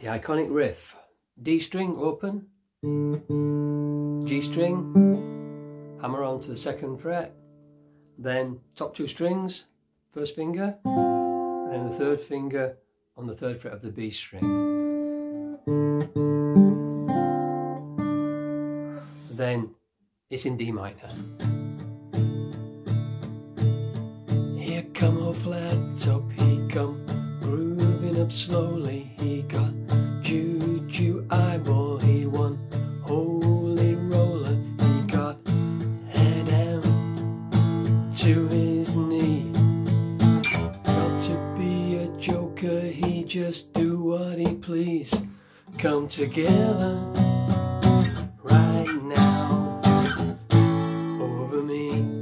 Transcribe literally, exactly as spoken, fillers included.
the iconic riff. D string open, G string, hammer on to the second fret, then top two strings, first finger, and the third finger on the third fret of the B string. Then it's in D minor. Here come O flat, up he come, grooving up slowly. He got juju eyeball, he won holy roller. He got head down to his knee. Got to be a joker, he just do what he please. Come together right now over me.